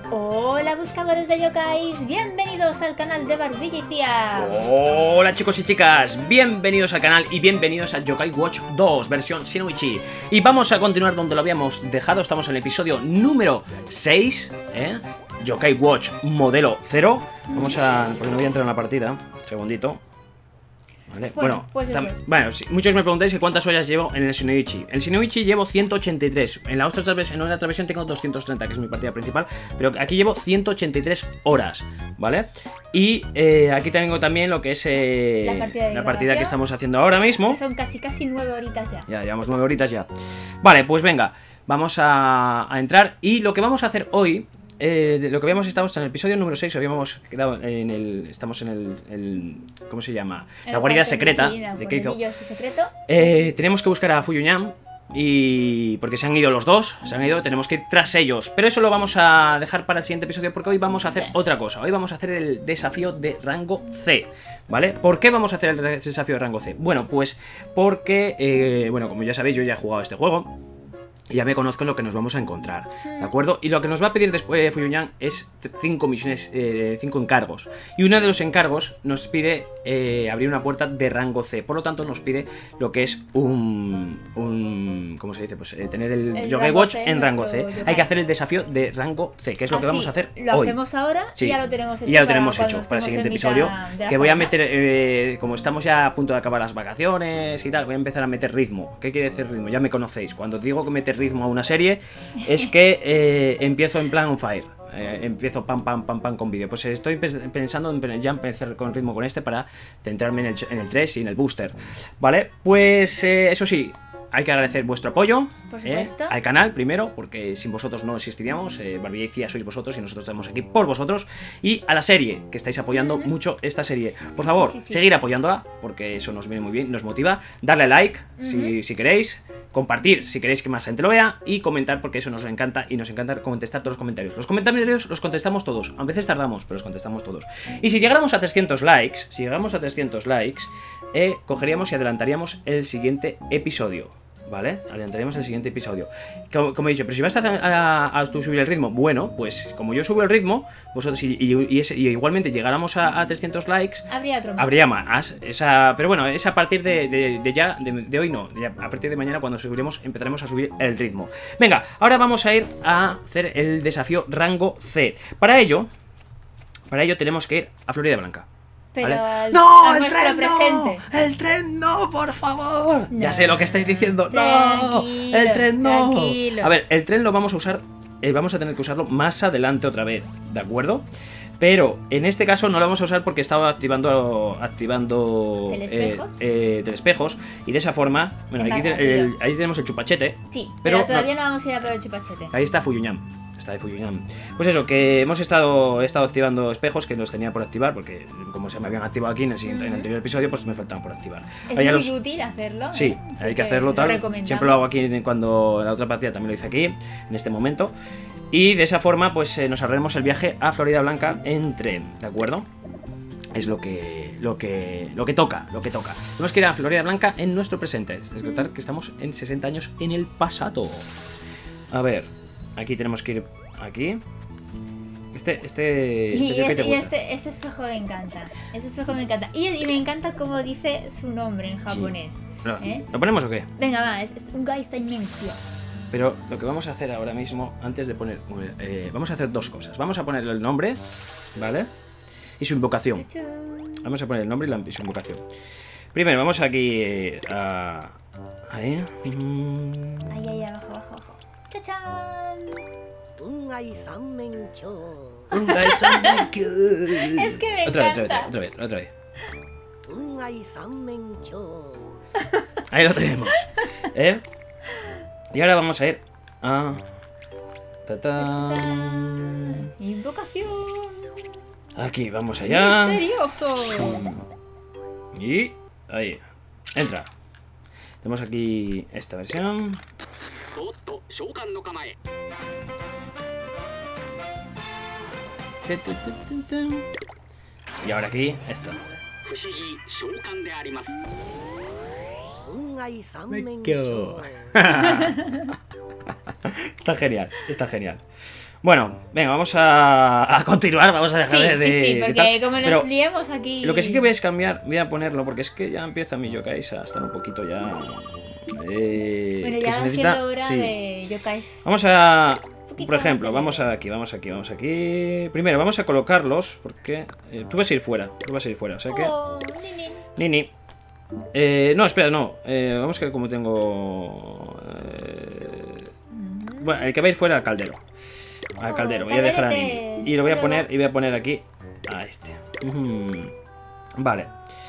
Hola buscadores de yokais, bienvenidos al canal de Barbillicia. Hola chicos y chicas, bienvenidos al canal y bienvenidos a Yokai Watch 2 versión Shinoichi. Y vamos a continuar donde lo habíamos dejado, estamos en el episodio número 6, Yokai Watch modelo 0. Vamos a... porque no voy a entrar en la partida, un segundito. Vale. Bueno, sí, muchos me preguntáis que cuántas horas llevo en el Shinoichi. En el Shinoichi llevo 183. En la otra versión tengo 230, que es mi partida principal. Pero aquí llevo 183 horas, ¿vale? Y aquí tengo también lo que es la partida que estamos haciendo ahora mismo. Son casi 9 horitas ya. Ya llevamos 9 horitas ya. Vale, pues venga, vamos a entrar. Y lo que vamos a hacer hoy... lo que habíamos estado en el episodio número 6, habíamos quedado en el... Estamos en el ¿cómo se llama? La guarida secreta de Keizo. Tenemos que buscar a Fuyuñan. Y porque se han ido los dos, tenemos que ir tras ellos. Pero eso lo vamos a dejar para el siguiente episodio, porque hoy vamos a hacer otra cosa. Hoy vamos a hacer el desafío de rango C, ¿vale? ¿Por qué vamos a hacer el desafío de rango C? Bueno, pues porque, bueno, como ya sabéis, yo ya he jugado este juego. Y ya me conozco lo que nos vamos a encontrar, ¿de acuerdo? Y lo que nos va a pedir después Fuyuñan es 5 misiones, 5 encargos. Y uno de los encargos nos pide abrir una puerta de rango C. Por lo tanto nos pide lo que es ¿cómo se dice? Pues tener el Yokai Watch en rango C. Hay que hacer el desafío de rango C, que es lo que vamos a hacer hoy. Lo hacemos ahora y ya lo tenemos hecho. Y ya lo tenemos hecho para el siguiente episodio. Que voy a meter, como estamos ya a punto de acabar las vacaciones y tal, voy a empezar a meter ritmo. ¿Qué quiere decir ritmo? Ya me conocéis. Cuando digo que meter ritmo a una serie es que empiezo en plan on fire, empiezo pam con vídeo. Pues estoy pensando en ya empezar con ritmo con este para centrarme en el 3 y en el booster, ¿vale? Pues eso sí, hay que agradecer vuestro apoyo al canal primero, porque sin vosotros no existiríamos. Barbillicia sois vosotros y nosotros estamos aquí por vosotros. Y a la serie, que estáis apoyando mucho esta serie. Por favor, seguir apoyándola, porque eso nos viene muy bien, nos motiva. Darle like si queréis, compartir si queréis que más gente lo vea, y comentar, porque eso nos encanta, y nos encanta contestar todos los comentarios. Los comentarios los contestamos todos, a veces tardamos, pero los contestamos todos. Y si llegáramos a 300 likes, cogeríamos y adelantaríamos el siguiente episodio. ¿Vale? Adelantaríamos el siguiente episodio. Como he dicho, pero si vas a subir el ritmo, bueno, pues como yo subo el ritmo, vosotros y igualmente llegáramos a 300 likes, habría más. Pero bueno, es a partir de hoy no. A partir de mañana, cuando subiremos, empezaremos a subir el ritmo. Venga, ahora vamos a ir a hacer el desafío rango C. Para ello tenemos que ir a Florida Blanca. Pero ¿vale? ¡No! ¡El tren no! ¡El tren no, por favor! No. Ya sé lo que estáis diciendo. ¡No! ¡El tren no! A ver, el tren lo vamos a usar. Vamos a tener que usarlo más adelante otra vez, ¿de acuerdo? Pero en este caso no lo vamos a usar porque estaba activando telespejos. Y de esa forma, bueno, ahí tenemos el chupachete. Sí, pero todavía no vamos a ir a por el chupachete. Ahí está Fuyuñan. Está de Fuyuñan. Pues eso, que he estado activando espejos que los tenía por activar, porque como se me habían activado aquí en el anterior episodio, pues me faltaban por activar. Es muy útil hacerlo. Sí, hay que hacerlo tal. Siempre lo hago aquí cuando la otra partida también lo hice aquí, en este momento. Y de esa forma, pues nos ahorraremos el viaje a Florida Blanca en tren, ¿de acuerdo? Es lo que toca. Tenemos que ir a Florida Blanca en nuestro presente. Es recordar que estamos en 60 años en el pasado. A ver, aquí tenemos que ir aquí. Este espejo me encanta. Y me encanta cómo dice su nombre en japonés. Sí. ¿Lo ponemos o qué? Venga, va, es un Gai Saimenkyo. Pero lo que vamos a hacer ahora mismo, antes de poner... vamos a hacer dos cosas. Vamos a ponerle el nombre, ¿vale? Y su invocación. Vamos a poner el nombre y su invocación. Primero, vamos aquí Ahí. Ahí, abajo. ¡Chachán! Es que me encanta. Otra vez. Ahí lo tenemos. Y ahora vamos a ir a... Invocación. Aquí, vamos allá. Misterioso. Y... ahí. Entra. Tenemos aquí esta versión. Y ahora aquí, esto. Está genial, está genial. Bueno, venga, vamos a continuar, vamos a dejar Sí, de porque tal. como Pero nos liemos aquí... lo que sí que voy a es cambiar, voy a ponerlo, porque es que ya empieza mi yokais a estar un poquito ya... Bueno, que ya se va necesita... siendo hora sí. de yokais. Vamos a... poquito Por ejemplo, más vamos aquí, vamos aquí, vamos aquí... Primero, vamos a colocarlos, porque... tú vas a ir fuera, o sea que... Oh, Nini. No, espera, no. Vamos a ver cómo tengo... Bueno, el que va a ir fuera al caldero. Al caldero, voy a dejar a Nini. Y lo voy a poner, y voy a poner aquí a este. Vale.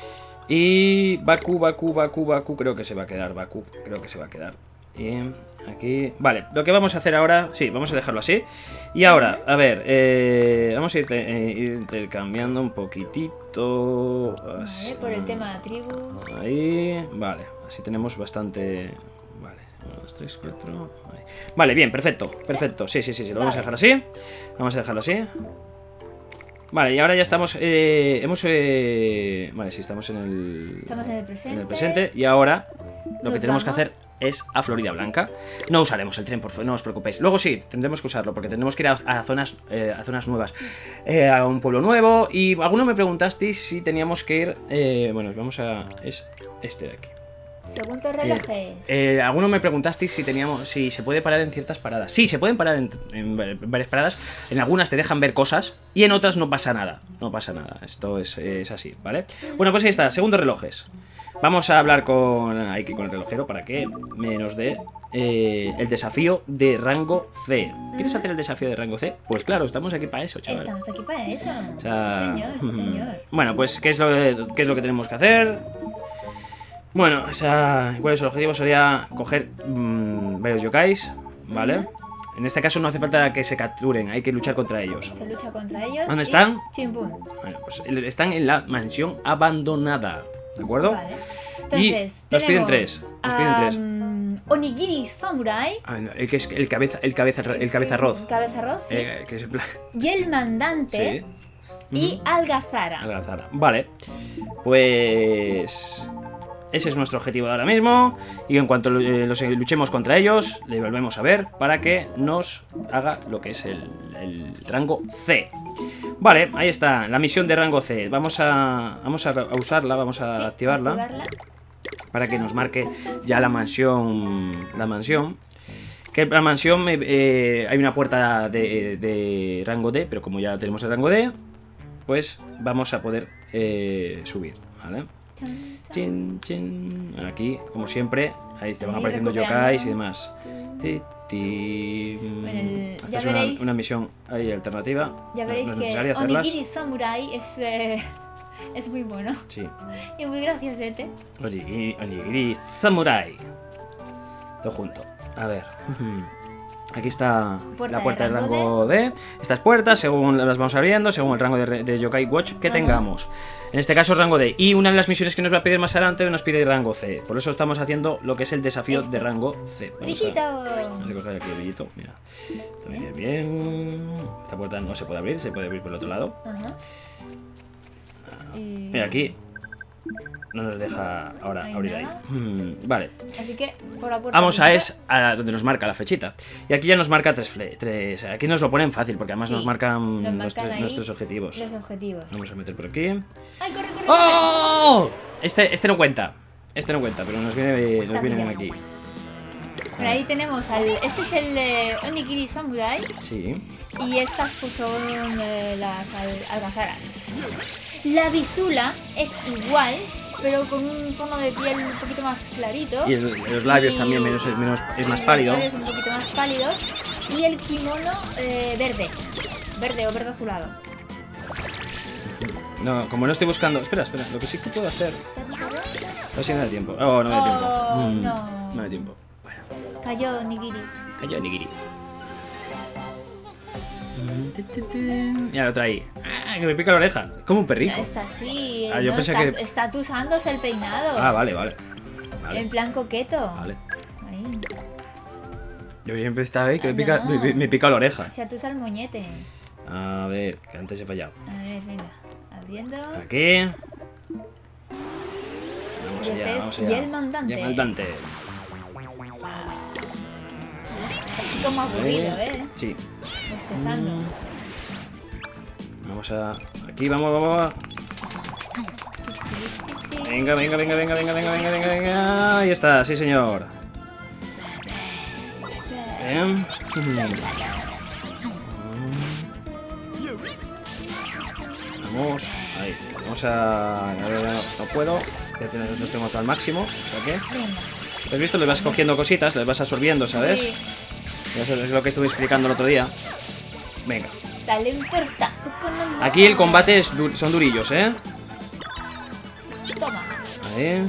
Y Baku, creo que se va a quedar, creo que se va a quedar. Y aquí... Vale, lo que vamos a hacer ahora... Sí, vamos a dejarlo así. Y ahora, a ver, vamos a ir intercambiando un poquitito. Así. Por el tema de tribus. Ahí, vale, así tenemos bastante... Vale, 1, 2, 3, 4... Vale, bien, perfecto, sí, lo vamos a dejar así. Vamos a dejarlo así. Vale, y ahora ya estamos... Vale, sí, estamos en el presente. Y ahora lo que tenemos que hacer es a Florida Blanca. No usaremos el tren, por favor, no os preocupéis. Luego sí, tendremos que usarlo, porque tendremos que ir a zonas nuevas. A un pueblo nuevo. Y alguno me preguntasteis si teníamos que ir... bueno, vamos a... Es este de aquí. Segundo relojes. Algunos me preguntasteis si se puede parar en ciertas paradas. Sí, se pueden parar en varias paradas. En algunas te dejan ver cosas y en otras no pasa nada. No pasa nada. Esto es así, ¿vale? Bueno, pues ahí está, segundos relojes. Vamos a hablar con el relojero para que nos dé el desafío de rango C. ¿Quieres hacer el desafío de rango C? Pues claro, estamos aquí para eso, chaval. Estamos aquí para eso. O sea, señor. Bueno, pues ¿qué es lo que tenemos que hacer? Bueno, o sea, ¿cuál es el objetivo? Sería coger varios yokais, ¿vale? En este caso no hace falta que se capturen, hay que luchar contra ellos. Se lucha contra ellos. ¿Dónde están? Chimpún. Bueno, pues están en la mansión abandonada, ¿de acuerdo? Vale. Entonces, y nos piden tres. Onigiri Samurai. El cabeza arroz. Cabeza arroz, sí. Que es en plan... Y el mandante. Sí. Y Algazara. Algazara. Vale. Pues... Ese es nuestro objetivo de ahora mismo. Y en cuanto luchemos contra ellos, le volvemos a ver para que nos haga lo que es el rango C. Vale, ahí está, la misión de rango C. Vamos a usarla, vamos a activarla para que nos marque ya la mansión. Que la mansión hay una puerta de rango D, pero como ya tenemos el rango D, pues vamos a poder subir, ¿vale? Chin, chin. Aquí, como siempre, ahí te van apareciendo yokais y demás. Bueno, esta es una misión ahí alternativa. Ya veréis no es que hacerlas. Onigiri Samurai es muy bueno. Sí. Y muy graciosete. Onigiri Samurai. Todo junto. A ver. Aquí está la puerta del rango D. Estas puertas, según las vamos abriendo, según el rango de Yokai Watch que tengamos. En este caso, rango D. Y una de las misiones que nos va a pedir más adelante nos pide rango C. Por eso estamos haciendo lo que es el desafío de rango C. Vamos a coger aquí el brillito. Mira. También bien. Esta puerta no se puede abrir, se puede abrir por el otro lado. Mira, aquí no nos deja ahora abrir ahí. Vale. Así que por la puerta vamos a donde nos marca la flechita. Y aquí ya nos marca tres. Aquí nos lo ponen fácil porque además nos marcan nuestros objetivos. Los objetivos. Vamos a meter por aquí. ¡Ay, corre! ¡Oh! Este no cuenta. Este no cuenta, pero nos viene aquí. Por ahí tenemos este es el Onigiri Samurai. Sí. Y estas pues son las algazaras. La Vizula es igual, pero con un tono de piel un poquito más clarito. Y los labios también es más pálido. Los labios un poquito más pálidos. Y el kimono verde o verde azulado. No, como no estoy buscando... Espera, lo que sí que puedo hacer... A ver si no da tiempo. Oh, no da tiempo. No da tiempo. Bueno. Cayó Onigiri. Mira, otra ahí. Que me pica la oreja. Es como un perrico. Está así. Yo pensé que... Está tusándose el peinado. Vale. En plan coqueto. Vale. Ahí. Yo siempre estaba ahí que me pica la oreja. Se atusa el moñete. A ver, que antes he fallado. A ver, venga. Abriendo. Aquí. Vamos allá. Y el mandante. como aburrido, Sí. Bostezando. Vamos a... Aquí, vamos. Venga. Ahí está, sí señor. Bien. Vamos. Ahí. Vamos a... No puedo. Ya los tengo todo al máximo. O sea que... ¿Has visto? Le vas cogiendo cositas, le vas absorbiendo, ¿sabes? Sí. Eso es lo que estuve explicando el otro día. Venga. Dale un tortazo con el... Aquí el combate son durillos, ¿eh? Toma. Ahí.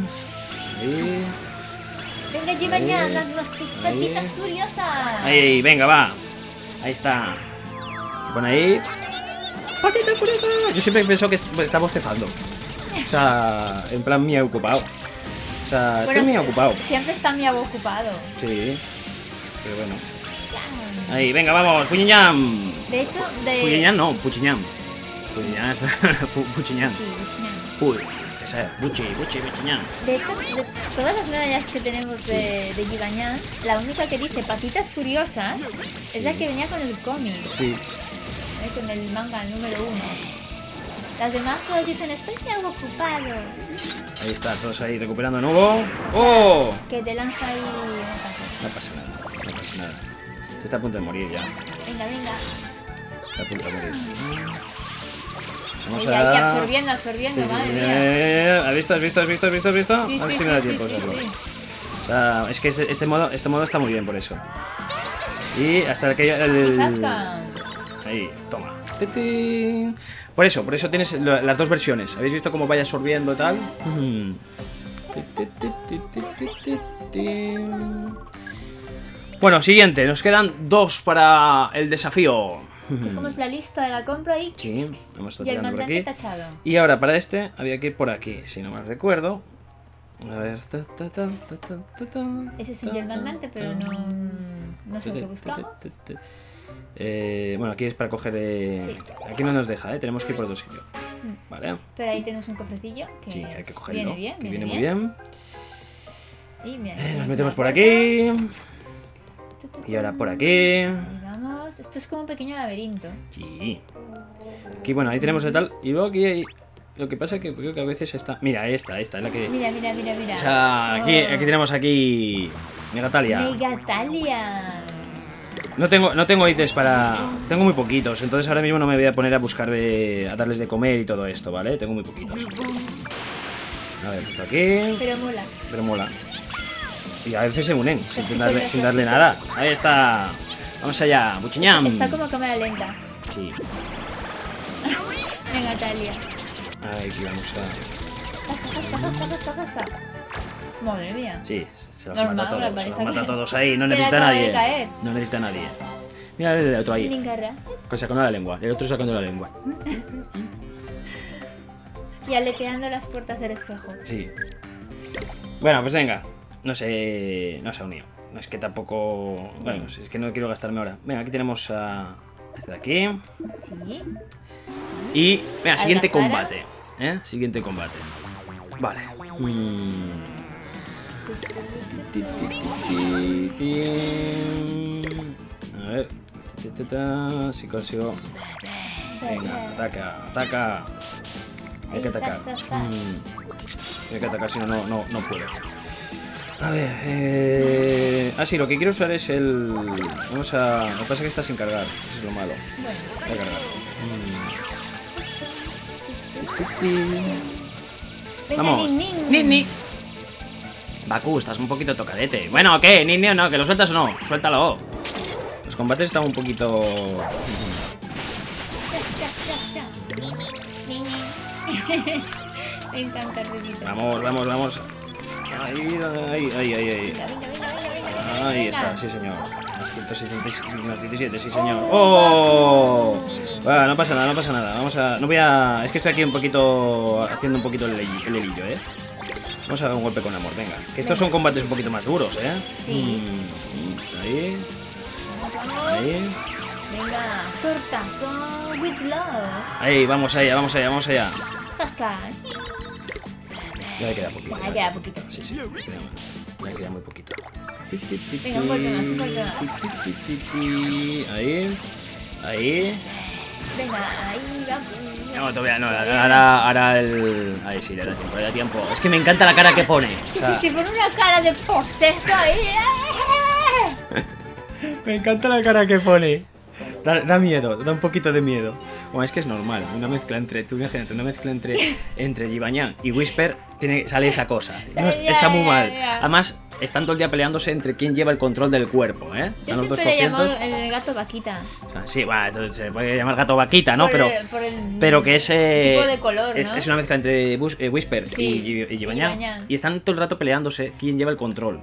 Venga, lleva ya, haznos tus patitas furiosas. Ahí, venga, va. Ahí está. Se pone ahí. ¡Patita furiosa! Yo siempre pienso que está bostezando. O sea, en plan mío ocupado. O sea, Bueno, estoy muy ocupado. Siempre está mi abuelo ocupado. Sí. Pero bueno. Ahí, venga, vamos. Fuñiñam. De hecho, Fuñiñam no, Puchiñam. Puchiñam es... Puchiñam. Sí, Buchiñán. Uy, esa es. Puchiñam. De hecho, de todas las medallas que tenemos de Gibañán, la única que dice patitas furiosas es la que venía con el cómic, Sí. con el manga número 1. Las demás solo dicen estoy algo ocupado. Ahí está, todos ahí recuperando de nuevo. ¡Oh! Que te lanza ahí. No pasa nada. Se está a punto de morir ya. Venga. Está a punto de morir. Vamos Ahí, a... absorbiendo, Sí, madre mía. ¿Has visto? Sí, A ver si me da tiempo de sí. hacerlo. O sea, es que este modo está muy bien por eso. Y hasta que Y zasca. Ahí, toma. ¡Titín! Por eso tienes las dos versiones. ¿Habéis visto cómo vaya absorbiendo tal? Bueno, siguiente. Nos quedan 2 para el desafío. Cogemos la lista de la compra y... Sí, vamos a Y el tirando por mandante aquí. tachado. Y ahora para este había que ir por aquí, si no mal recuerdo. A ver. Ese es un gel mandante, pero no sé lo que buscamos. Bueno, aquí es para coger... Sí. Aquí no nos deja, tenemos que ir por otro sitio. Vale. Pero ahí tenemos un cofrecillo que Sí, hay que cogerlo. viene bien. Que viene muy bien. Y mira, Nos metemos por aquí. Y ahora por aquí. Ahí vamos. Esto es como un pequeño laberinto. Sí. Aquí, bueno, ahí tenemos el tal. Y luego aquí hay... Lo que pasa es que creo que a veces está... Mira, esta es la que... Mira. O sea, aquí tenemos aquí... Megatalia. Megatalia. No tengo ítems para... Tengo muy poquitos, entonces ahora mismo no me voy a poner a buscar a darles de comer y todo esto, ¿vale? Tengo muy poquitos. A ver, esto aquí... Pero mola. Y a veces se unen, sin darle nada. Ahí está. Vamos allá, Buchiñam. Está como cámara lenta. Sí. Megatalia. Aquí vamos a... Zasca. Madre mía. Sí, se los Normal, mata a todos. Se parece los mata a que- todos ahí, no que le necesita a acaba de nadie. caer. No necesita a nadie. Mira el otro ahí, Lingarra. sacando la lengua. El otro sacando la lengua. Y aleteando las puertas del espejo. Sí. Bueno, pues venga. No se ha unido. No es que tampoco... Bueno, es que no quiero gastarme ahora. Venga, aquí tenemos a... Este de aquí. Sí. Y... Venga, siguiente Algazara. combate. Siguiente combate. Vale. A ver. Si consigo... Venga, ataca. Hay que atacar. Hay que atacar, si no puedo. A ver, sí, lo que quiero usar es el... Vamos a... Lo que pasa es que está sin cargar. Eso es lo malo. Voy a cargar. Venga, Vamos. Nin. Ni. Baku, estás un poquito tocadete. Bueno, ¿qué? Ni o no, que lo sueltas o no. Suéltalo. Los combates están un poquito... Me encanta el ruidito. Vamos. Ahí. Venga. Ahí está, sí señor. Más 177, sí señor. ¡Oh! Bueno, no pasa nada. Vamos a... No voy a... Es que estoy aquí un poquito... Haciendo un poquito el hilillo, Vamos a dar un golpe con amor, venga. Que estos son combates un poquito más duros, Sí. Ahí. Venga, tortazo with love. Ahí, vamos allá. Zasca. Ya le queda poquito. Ya queda poquito. Sí, sí. Ya queda muy poquito. Venga, un golpe más, un golpe más. Ahí. Ahí. Venga, ahí va. No, todavía no. Ahora el... Ahí sí, le da tiempo, le da tiempo. Es que me encanta la cara que pone. Sí, sí, pone una cara de poseso ahí. Me encanta la cara que pone. Da miedo, da un poquito de miedo. Bueno, es que es normal, una mezcla entre, tú imagínate, una mezcla entre Jibanyan y Whisper sale esa cosa. No, está muy mal. Además, están todo el día peleándose entre quién lleva el control del cuerpo, ¿eh? Yo siempre le llamo el gato vaquita. Sí, bueno, se puede llamar gato vaquita, ¿no? Pero que es... tipo de color, ¿no? Es una mezcla entre Whisper y Jibanyan. Y están todo el rato peleándose quién lleva el control.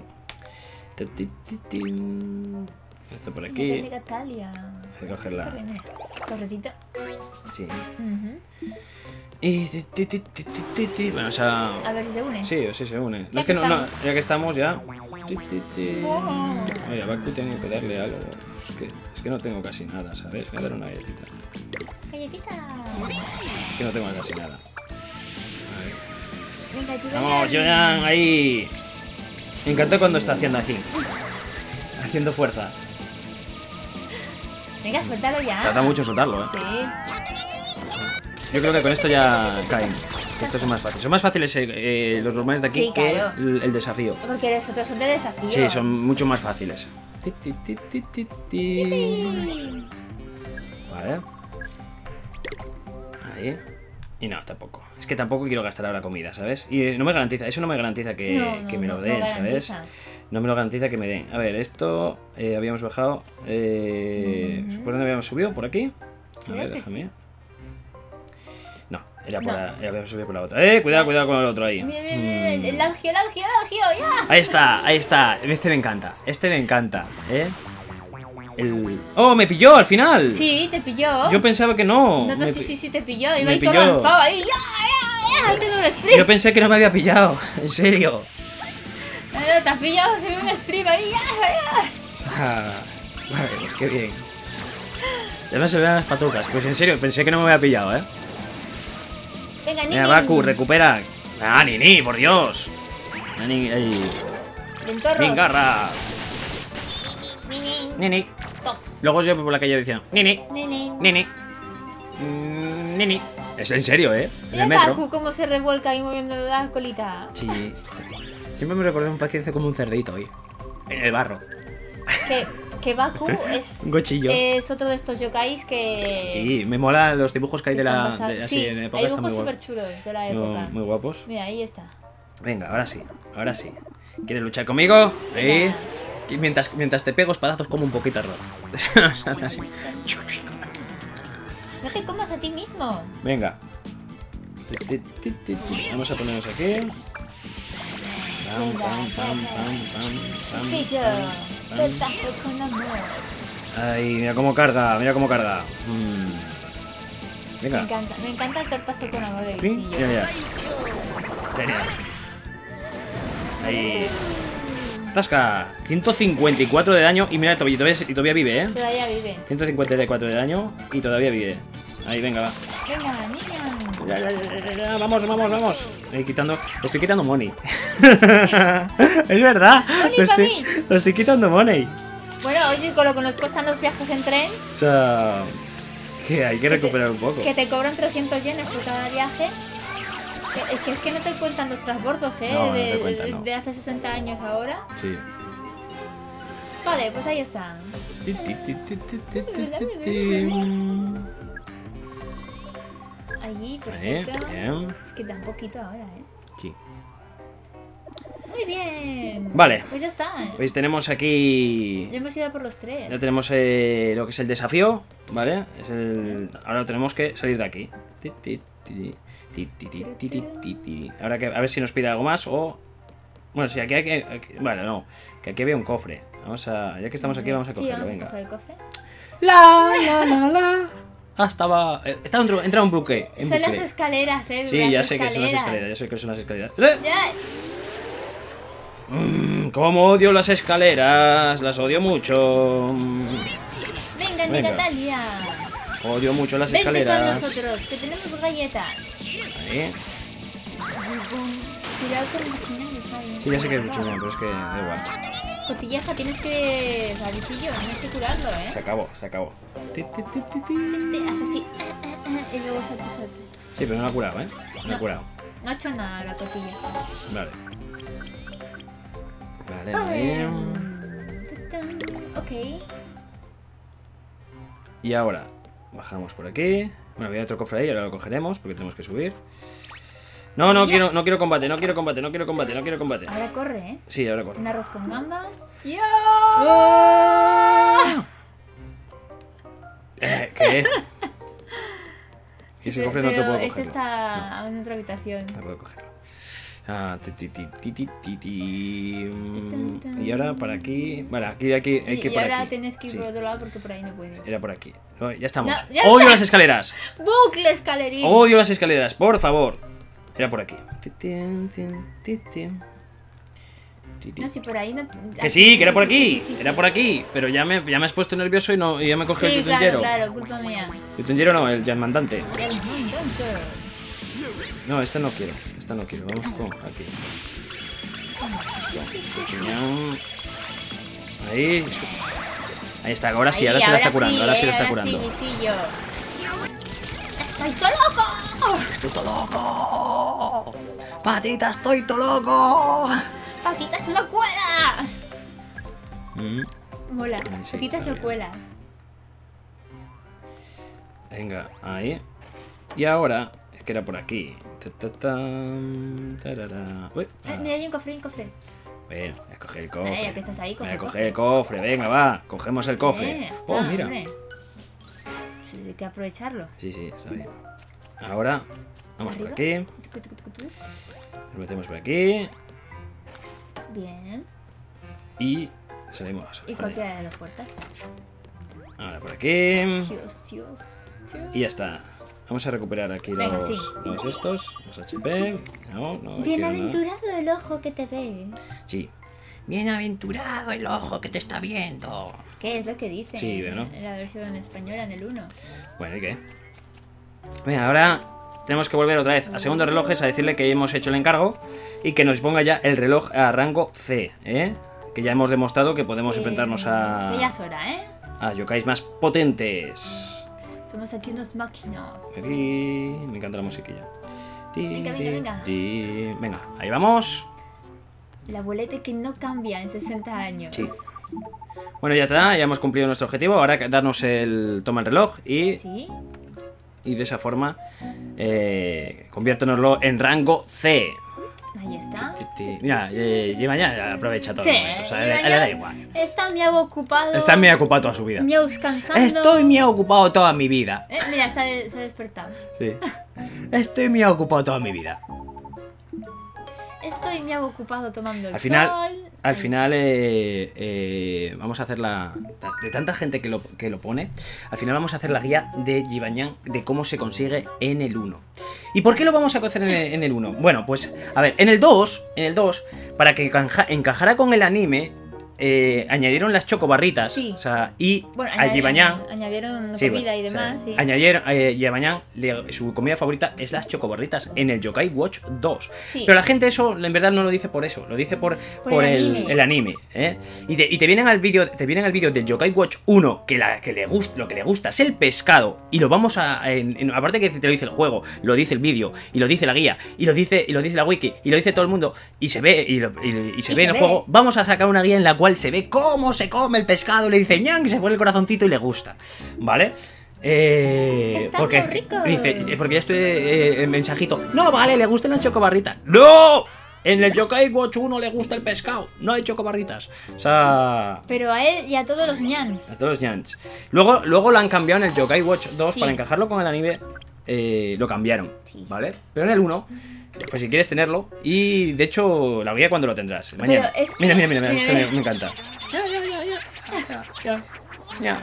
Esto por aquí. Hay que cogerla. Correcito. Sí. Y... Bueno, o sea... A ver si se une. Sí, sí se une. No, es que no, ya que estamos ya... Oye, a Baku tengo que darle algo. Es que no tengo casi nada, ¿sabes? Voy a dar una galletita. ¡Galletita! Es que no tengo casi nada. A ver. Venga, ¡Vamos, Jibanyan! ¡Ahí! Me encanta cuando está haciendo así. Haciendo fuerza. Venga, suéltalo ya. Trata mucho soltarlo, ¿eh? Sí. Yo creo que con esto ya caen. Estos son más fáciles. Son más fáciles los normales de aquí sí, claro, que el desafío. Porque los otros son de desafío. Sí, son mucho más fáciles. Vale. Ahí. Y no, tampoco. Es que tampoco quiero gastar ahora comida, ¿sabes? Y no me garantiza, eso no me garantiza que me lo den, ¿sabes? No me lo garantiza que me den. A ver, esto habíamos bajado. ¿Por dónde habíamos subido? ¿Por aquí? A ver, déjame. No, habíamos subido por la otra. Cuidado con el otro ahí. Mira, el algio, ya. Ahí está. Este me encanta, ¡Oh, me pilló al final! Sí, te pilló. Yo pensaba que no. No, sí, te pilló. Iba ahí todo lanzado ahí. ¡Ya! Haciendo un sprint. Yo pensé que no me había pillado, en serio. No, te has pillado haciendo un sprint ahí. Vale, pues qué bien. Ya no se vean las patucas. Pues en serio, pensé que no me había pillado, ¿eh? Venga, Nini. Venga, Baku, recupera. ¡Ah, Nini, por Dios! Nini, ahí. ¡Vingarra! Nini. Luego yo por la calle diciendo Nini. Es en serio, ¿eh? En el metro. Baku cómo se revuelca ahí moviendo la colita. Sí. Siempre me recordé un paciente como un cerdito ahí. En el barro. Que Baku es... Gochillo. Es otro de estos yokais que... Sí, me mola los dibujos que hay así sí, en época. Hay dibujos súper chulos de la época. Muy guapos. Mira, ahí está. Venga, ahora sí. ¿Quieres luchar conmigo? Ahí. Y mientras te pego espadazos como un poquito arroz. No te comas a ti mismo. Venga. Vamos a ponernos aquí. Ay, mira cómo carga, Venga. Me encanta el tortazo con amor de ¿Sí? visillo. Ya. Genial. Ahí. Tasca, 154 de daño y mira, todavía vive, ¿eh? Todavía vive. 154 de daño y todavía vive. Ahí, venga, va. Venga, niña. Ya, vamos. Estoy quitando money. Es verdad. Lo estoy quitando money. Bueno, oye, con lo que nos cuestan los viajes en tren. O sea, que hay que recuperar un poco. Que te cobran 300 yenes por cada viaje. Es que no te cuentan los transbordos, ¿eh? No, no te cuentan, no. De hace 60 años ahora. Sí. Vale, pues ahí está. Allí, perfecto. Bien. Es que da un poquito ahora, ¿eh? Sí. Muy bien. Vale. Pues ya está. Pues tenemos aquí... Ya hemos ido por los tres. Ya tenemos lo que es el desafío, ¿vale? Ahora tenemos que salir de aquí. Ahora a ver si nos pide algo más o... Bueno, sí, aquí hay que... Vale, no. Que aquí había un cofre. Ya que estamos aquí, vamos a cogerlo, venga. A coger el cofre. La. Estaba... Entra un bucle. Son las escaleras, Sí, ya sé que son las escaleras. Ya. Cómo odio las escaleras. Las odio mucho. Venga, Natalia. Odio mucho las escaleras. escaleras. Vente con nosotros, que tenemos galletas. Ahí. cuidado con el buchiñán, ¿sabes? Sí, ya sé que es buchiñán, pero es que da igual. Cotilleja, tienes que... Sabisillo, tienes que curarlo, ¿eh? Se acabó, se acabó. Hace así. Y luego salta. Sí, pero no lo ha curado, ¿eh? No ha curado. No ha hecho nada la cotilla. Vale. Vale. Ok. Y ahora bajamos por aquí. Bueno, había otro cofre ahí, ahora lo cogeremos porque tenemos que subir. No, no quiero combate, no quiero combate. Ahora corre, ¿eh? Sí, ahora corre. Un arroz con gambas. ¡Ya! ¿Qué? Ese cofre no te puedo cogerlo. Ese está en otra habitación. No puedo cogerlo. Y ahora para aquí. Vale, aquí hay que ir por aquí. Y ahora tienes que ir por otro lado porque por ahí no puedes. Era por aquí. No, ya estamos. No, ya ¡Odio está. las escaleras! ¡Bucle escalerín! ¡Odio las escaleras! Por favor. Era por aquí. No, si por ahí no... Que sí, que era por aquí. Sí. Era por aquí. Pero ya me has puesto nervioso y ya me cogió el Sí, tutungero. claro, culpa mía. El tutungero no, el mandante. El mandante. No, esta no quiero. Esta no quiero. Vamos con aquí. Ahí. Ahí está, ahora sí, ahora se la está curando. Ahora sí la está curando. ¡Estoy todo loco! ¡Estoy todo loco! ¡Patita, estoy todo loco! ¡Patitas locuelas! Mola, Sí, patitas está bien. locuelas. Venga, ahí. Y ahora, es que era por aquí. Uy, Mira, hay un cofre, Bueno, voy a coger el Ya cofre. que estás ahí, Voy coge a el coger el cofre, venga, va. Cogemos el cofre. Ya está, Oh, mira. hombre. Sí, hay que aprovecharlo. Sí, está bien. Ahora, vamos por ¿Arriba? aquí. Nos metemos por aquí. Bien. Y salimos. Y cualquiera de las puertas. Ahora por aquí. Dios. Y ya está. Vamos a recuperar aquí Venga, los sí. los HP. No, Bienaventurado el ojo que te ve. Sí. Bienaventurado el ojo que te está viendo. ¿Qué es lo que dice? Sí, ¿no? En la versión española, en el 1. Bueno, ¿y qué? Venga, ahora tenemos que volver otra vez a Segundo Relojes a decirle que hemos hecho el encargo y que nos ponga ya el reloj a rango C, ¿eh? Que ya hemos demostrado que podemos enfrentarnos Que ya es hora, ¿eh? a yokais más potentes. Somos aquí unos máquinas. Aquí me encanta la musiquilla. Venga. Venga, ahí vamos. El abuelete que no cambia en 60 años. Sí. Bueno, ya está, ya hemos cumplido nuestro objetivo. Ahora darnos toma el reloj ¿Sí? y de esa forma conviértenoslo en rango C. Ahí está. Mira, lleva ya, aprovecha todo Sí, el momento. O sea, lleva le ya- da igual. Está muy ocupado. Está muy ocupado toda su vida. Muy descansando. Estoy muy ocupado toda mi vida. Mira, se ha despertado. Sí. Estoy muy ocupado toda mi vida. Estoy muy ocupado tomando el Al final, sol. al final vamos a hacer la... De tanta gente que lo pone, al final vamos a hacer la guía de Jibanyan de cómo se consigue en el 1. ¿Y por qué lo vamos a hacer en el 1? Bueno, pues, a ver, en el 2, para que encajara con el anime, añadieron las chocobarritas. Sí. O sea, y Bueno, a Jibanyan... añadieron Sí, comida bueno, y demás. sí. Sí. Añadieron, Jibanyan, su comida favorita es las chocobarritas en el Yokai Watch 2. Sí. Pero la gente eso en verdad no lo dice por eso, lo dice por el anime, ¿eh? Y te vienen al vídeo, del Yokai Watch 1 que lo que le gusta es el pescado y lo vamos a aparte que te lo dice el juego, lo dice el vídeo y lo dice la guía y lo dice la wiki y lo dice todo el mundo y se ve se ve en el juego. Vamos a sacar una guía en la cual se ve cómo se come el pescado, le dice ñan, se pone el corazoncito y le gusta, ¿vale? Está Porque muy rico. dice, porque ya estoy el mensajito. No, vale, le gustan las chocobarritas. ¡No! En el Yokai Watch 1 le gusta el pescado. No hay chocobarritas. O sea, Pero a él y a todos los ñans. a todos los ñans. Luego lo han cambiado en el Yokai Watch 2 Sí. para encajarlo con el anime. Lo cambiaron, Sí. ¿vale? Pero en el 1, pues si quieres tenerlo. Y de hecho, la guía cuando lo tendrás. Mañana. Pero es que- Mira, mira, esto mira. me encanta. Ya. Ya.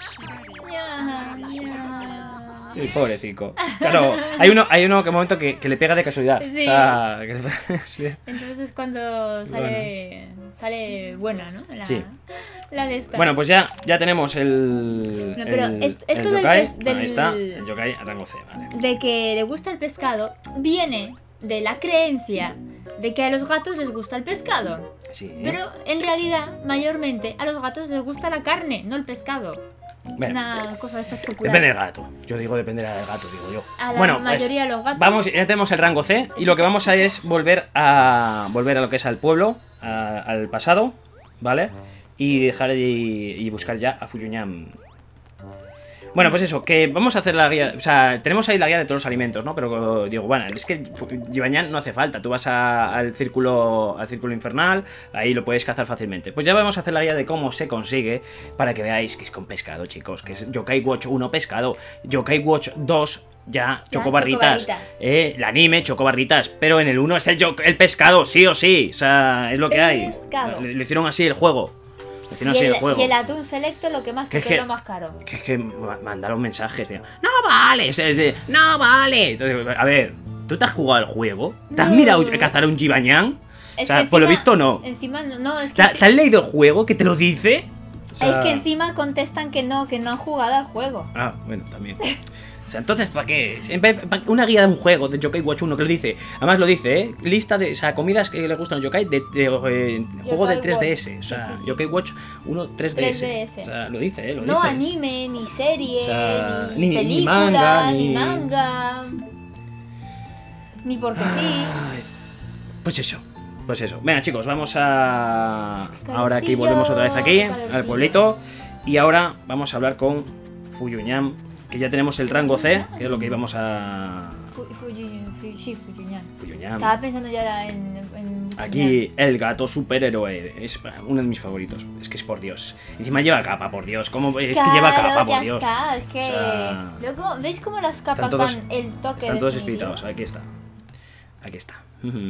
Sí, pobrecito. Claro, hay uno que momento que le pega de casualidad. Sí. O sea, sí. Entonces es cuando sale buena, ¿no? Sí. La de esta. Bueno, pues ya tenemos el. No, pero esto del yokai. pes- del- Ahí está, el yokai a rango C, vale. De que le gusta el pescado, viene de la creencia de que a los gatos les gusta el pescado. Sí. Pero en realidad, mayormente, a los gatos les gusta la carne, no el pescado. Bueno, Es una cosa de estas populares. depende del gato. Yo digo dependerá del gato, digo yo. A la Bueno, mayoría de los gatos. vamos, ya tenemos el rango C y lo que vamos a es volver a lo que es al pueblo, al pasado, ¿vale? Y dejar y buscar ya a Fuyuñam. Bueno, pues eso, que vamos a hacer la guía. O sea, tenemos ahí la guía de todos los alimentos, ¿no? Pero digo, bueno, es que Jibañán no hace falta. Tú vas al círculo infernal, ahí lo puedes cazar fácilmente. Pues ya vamos a hacer la guía de cómo se consigue, para que veáis que es con pescado, chicos. Que es Yokai Watch 1 pescado, Yokai Watch 2 ya chocobarritas. El anime chocobarritas, pero en el 1 es el pescado, sí o sí. O sea, es lo que hay. Le hicieron así el juego. Y el atún selecto lo que más que es lo más caro. Que es que mandaron mensajes, tío. ¡No vale! ¡No vale! Entonces, a ver, ¿tú te has jugado al juego? ¿Te has mirado a cazar a un Jibañán? O sea, por lo visto no. Encima no, es que ¿Te has leído el juego que te lo dice? O sea, es que encima contestan que no han jugado al juego. Ah, bueno, también. O sea, entonces, ¿para qué? Una guía de un juego de Yokai Watch 1 que lo dice. Además lo dice, ¿eh? Lista de, o sea, comidas que le gustan a los Yokai de juego de 3DS. O sea, sí. Yokai Watch 1 3DS. O sea, lo dice, ¿eh? No dice. Anime, ni serie, o sea, ni película, ni manga. Ni porque sí. Pues eso. Pues eso. Venga, chicos, vamos a... Ahora aquí volvemos otra vez aquí, al pueblito. Y ahora vamos a hablar con Fuyuñam. Que ya tenemos el rango C, que es lo que íbamos a... Sí, Fuyuñam. Fuyuñam. Estaba pensando ya en aquí el gato superhéroe es uno de mis favoritos. Es que es por Dios. Encima lleva capa, por Dios. ¿Cómo es que lleva capa, por Dios? Está, es que... O sea, luego, ¿veis cómo las capas dan el toque? Están todos espiritados. Aquí está. Aquí está.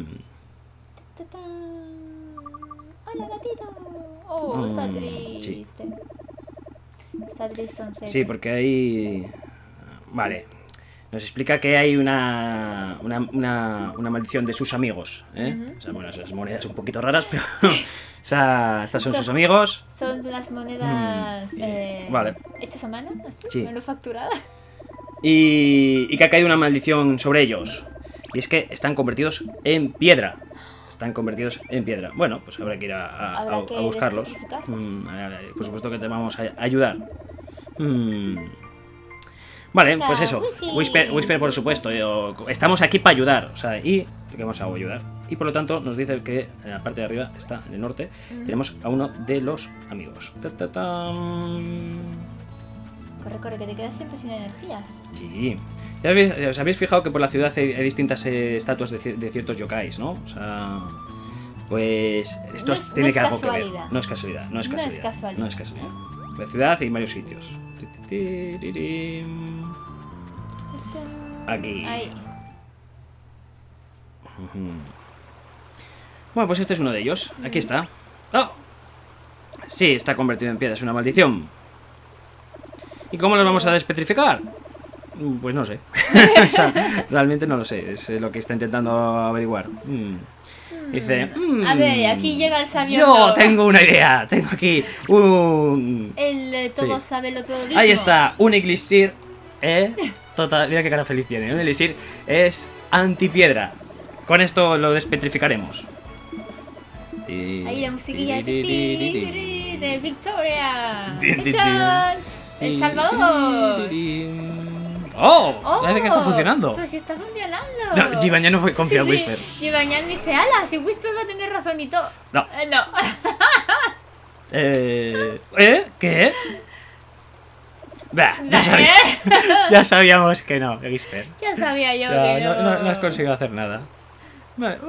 Hola, gatito. Oh, está triste. Sí. Está triste, en serio. Sí, porque hay... Vale. Nos explica que hay una maldición de sus amigos, ¿eh? O sea, bueno, esas monedas un poquito raras, pero... o sea, estas son sus amigos. Son las monedas vale. hechas a mano, así, sí. manufacturadas. Y que ha caído una maldición sobre ellos. Y es que están convertidos en piedra. Están convertidos en piedra. Bueno, pues habrá que ir a buscarlos. Por supuesto que te vamos a ayudar. Vale, pues eso. Whisper, por supuesto. Estamos aquí para ayudar. O sea, y que vamos a ayudar. Y por lo tanto nos dice que en la parte de arriba está, en el norte, tenemos a uno de los amigos. Corre, que te quedas siempre sin energía. Sí. ¿Os habéis fijado que por la ciudad hay distintas estatuas de ciertos yokais, ¿no? O sea, pues esto tiene que algo que ver. No es casualidad, no es casualidad. No es casualidad. La ciudad hay varios sitios. Aquí. Ahí. Bueno, pues este es uno de ellos. Aquí está. ¡Oh! Sí, está convertido en piedra, es una maldición. ¿Y cómo los vamos a despetrificar? Pues no sé. O sea, realmente no lo sé. Es lo que está intentando averiguar. Dice... A ver, aquí llega el sabio. Yo tengo una idea. Tengo aquí un... El todo sabe lo todo mismo. Ahí está. Un elixir. Total, mira qué cara feliz tiene. Un elixir es antipiedra. Con esto lo despetrificaremos. Ahí la musiquilla de Victoria. ¡El Salvador! ¡Oh! Parece que está funcionando. Pero si está funcionando. No, Jibañán no confía en Whisper. Jibañán dice, ala, si Whisper va a tener razón y todo. No. No. ¿Qué? Bah, ya sabíamos que no, Whisper. Ya sabía yo que no. No has conseguido hacer nada. Vale.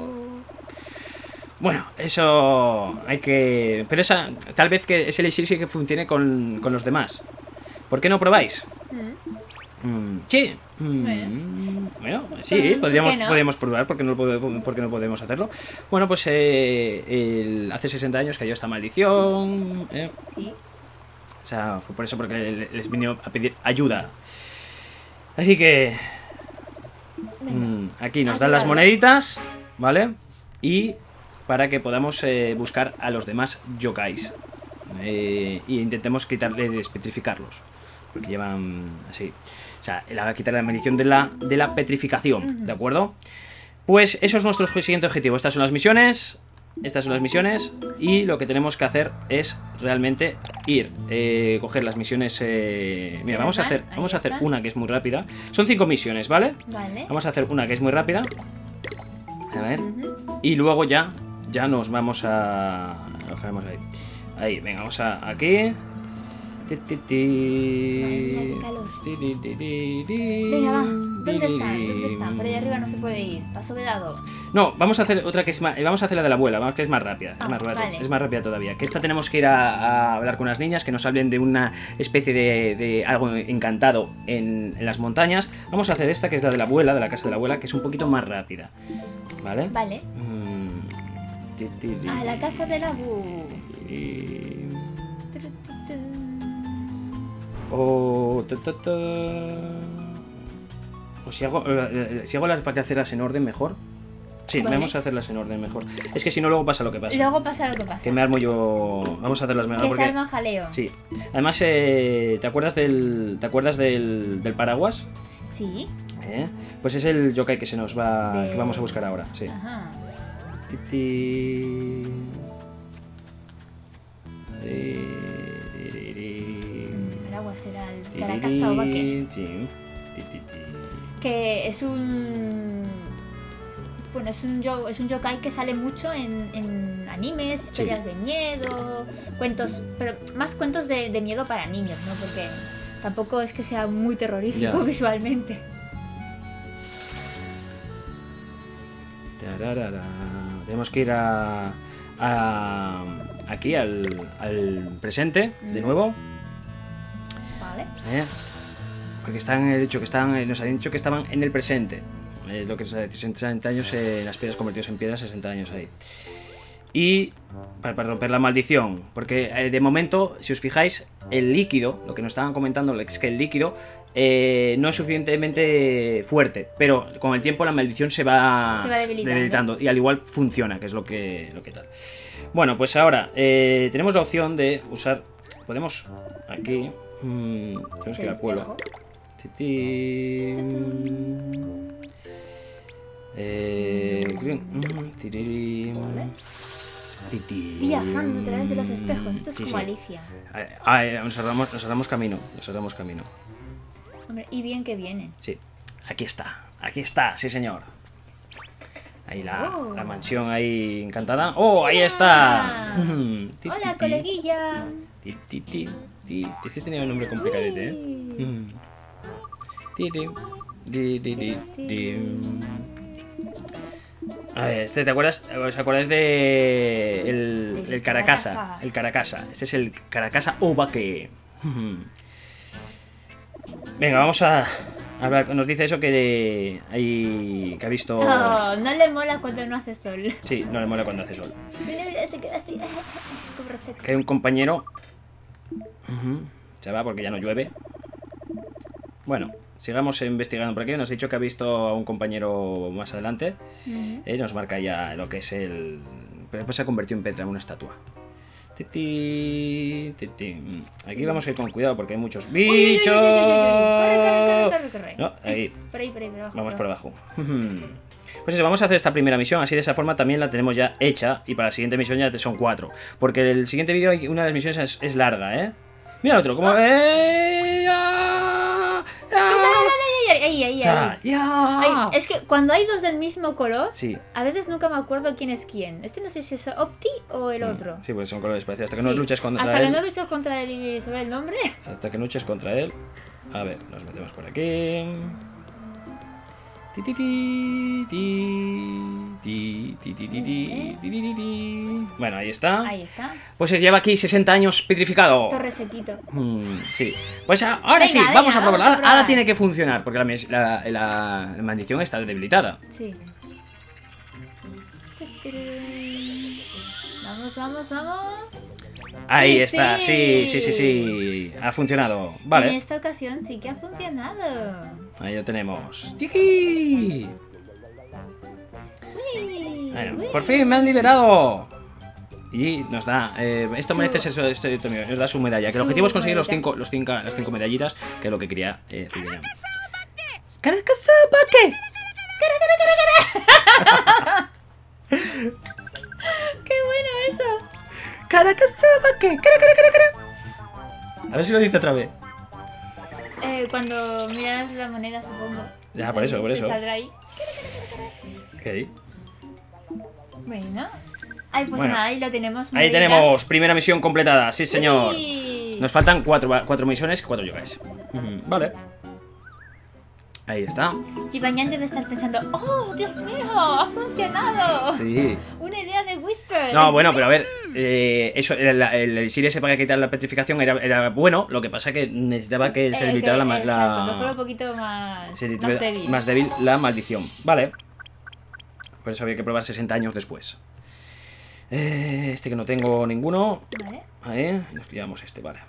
Bueno, eso hay que... Pero tal vez que ese elixir sí que funcione con los demás. ¿Por qué no probáis? Sí. Bueno, sí, podríamos probar porque no podemos hacerlo. Bueno, pues hace 60 años cayó esta maldición. Sí. O sea, fue por eso porque les vino a pedir ayuda. Así que... aquí nos dan las moneditas, ¿vale? Y... para que podamos buscar a los demás yokais y intentemos despetrificarlos, porque llevan así, o sea, quitar la maldición de la petrificación, ¿de acuerdo? Pues eso es nuestro siguiente objetivo. Estas son las misiones. Estas son las misiones. Y lo que tenemos que hacer es realmente ir, coger las misiones. Mira, vamos a hacer una que es muy rápida. Son 5 misiones, ¿vale? Vale. Vamos a hacer una que es muy rápida. A ver. Y luego ya nos vamos a... Lo dejaremos ahí. Ahí, venga, vamos a aquí. Madre mía, qué calor. Venga, va. ¿Dónde están? Por ahí arriba no se puede ir. Paso vedado. No, vamos a hacer otra que es más... Vamos a hacer la de la abuela, que es más rápida. Vale. Es más rápida todavía. Que esta tenemos que ir a hablar con unas niñas que nos hablen de una especie de algo encantado en las montañas. Vamos a hacer esta, que es la de la abuela, de la casa de la abuela, que es un poquito más rápida. ¿Vale? Vale. A la casa de la abu. O si hago las para hacerlas en orden mejor. Sí, Vale. vamos a hacerlas en orden mejor. Es que si no, luego pasa lo que pasa. Luego pasa lo que pasa. Que me armo yo. Vamos a hacerlas mejor. Que Porque... se arma jaleo. Sí. Además, ¿te acuerdas del paraguas? Sí. Pues es el yokai que se nos va. De- Que vamos a buscar ahora. Sí. Ajá. Titi. Paraguas será el Caracasa Obake. Sí. Que es un... Bueno, es un yokai que sale mucho en animes, historias de miedo, cuentos, pero más cuentos de miedo para niños, ¿no? Porque tampoco es que sea muy terrorífico Ya. visualmente. Tararara. Tenemos que ir aquí al presente de nuevo. Vale. Porque nos han dicho que estaban en el presente. Lo que es 60 años, las piedras convertidas en piedras, 60 años ahí. Y para romper la maldición, porque de momento, si os fijáis, el líquido, lo que nos estaban comentando es que el líquido no es suficientemente fuerte, pero con el tiempo la maldición se va debilitando y al igual funciona, que es lo que tal. Bueno, pues ahora tenemos la opción de usar, podemos aquí, tenemos que ir al pueblo. Viajando a través de los espejos, esto es Sí, como sí. Alicia. Nos ahorramos camino. Hombre, y bien que vienen. Sí, aquí está, sí señor. Ahí la mansión ahí encantada. ¡Oh, ahí está! Hola, coleguilla. Este tenía un nombre complicadete, A ver, ¿te acuerdas? ¿Os acordáis de el Caracasa? El Caracasa. Este es el Caracasa Obake. Venga, vamos a hablar. Nos dice eso que ha visto. No le mola cuando no hace sol. Sí, no le mola cuando hace sol. Mira, se queda así. Como reseco. Que hay un compañero. Se va porque ya no llueve. Bueno, sigamos investigando por aquí. Nos ha dicho que ha visto a un compañero más adelante. Nos marca ya lo que es el... Pero después se ha convertido en Petra, en una estatua. Aquí vamos a ir con cuidado porque hay muchos bichos. Corre. No, ahí. Por ahí, por abajo. Vamos por abajo. Pues eso, vamos a hacer esta primera misión. Así de esa forma también la tenemos ya hecha. Y para la siguiente misión ya son 4. Porque el siguiente vídeo, una de las misiones es larga, ¿eh? Mira el otro, como... Ahí. Ay, es que cuando hay dos del mismo color, Sí. a veces nunca me acuerdo quién es quién. Este no sé si es Opti o el otro. Sí, pues son colores parecidos. Hasta que Sí. no luches contra Hasta él. que no luches contra él y saber el nombre. Hasta que luches contra él. A ver, nos metemos por aquí. Bueno, ahí está. Ahí está. Pues se lleva aquí 60 años petrificado. Torre sequito. Sí. Pues ahora Venga, sí, venga, vamos a probar. vamos a probar. Ahora tiene que funcionar, porque la maldición está debilitada. Sí. Vamos. Ahí Sí, está, sí. sí. Ha funcionado. Vale. En esta ocasión sí que ha funcionado. Ahí lo tenemos. ¡Tiki! Bueno, por fin me han liberado. Y nos da... esto merece ser esto mío, nos da su medalla. Que el objetivo es conseguir las 5 medallitas, que es lo que quería Fidina. ¿Caracasa Obake? ¡Qué bueno eso! Karakasabake, cara. A ver si lo dice otra vez. Cuando miras la moneda, supongo. Ya, por eso, por eso. Te saldrá ahí. Ok. Bueno. Ay, pues Bueno, nada, ahí lo tenemos. Ahí moneda. tenemos, primera misión completada, sí señor. Sí. Nos faltan 4 misiones, 4 yogais. Vale. Ahí está. Jibanyan debe estar pensando, ¡oh, Dios mío! ¡Ha funcionado! Sí. Una idea de Whisper. No, bueno, pero a ver, eso, el elixir ese para quitar la petrificación era bueno, lo que pasa que necesitaba que se limitara Exacto, que fuera un poquito más débil. más débil la maldición. Vale. Por eso había que probar 60 años después. Este que no tengo ninguno. Vale. Ahí, nos llevamos este, vale.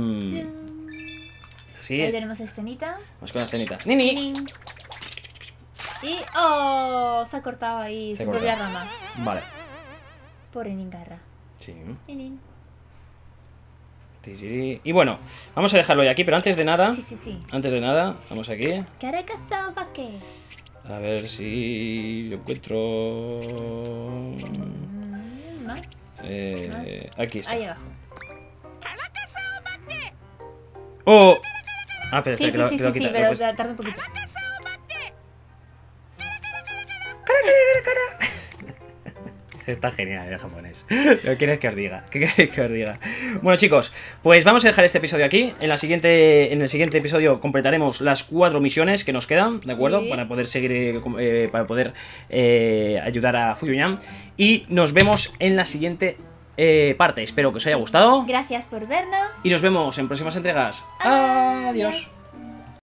Así. Ahí tenemos escenita. Vamos con la escenita. ¡Nini! Nin. Y ¡oh! Se ha cortado ahí Se su ha propia cortado. rama. Vale. Pobre Ningarra. Sí. Nin. Y bueno, vamos a dejarlo ya aquí, pero antes de nada. Sí. Antes de nada, vamos aquí. Karakasabake. A ver si lo encuentro. Más. Aquí está. Ahí abajo. ¡Oh! Ah, pero Sí, espera, que lo quita. pero tarda un poquito. Está genial el japonés. ¿Qué quieres que os diga? ¿Qué queréis que os diga? Bueno, chicos, pues vamos a dejar este episodio aquí. En el siguiente episodio completaremos las 4 misiones que nos quedan, ¿de acuerdo? Sí. Para poder seguir, para poder ayudar a Fuyuyan. Y nos vemos en la siguiente parte. Espero que os haya gustado. Gracias por vernos. Y nos vemos en próximas entregas. Adiós.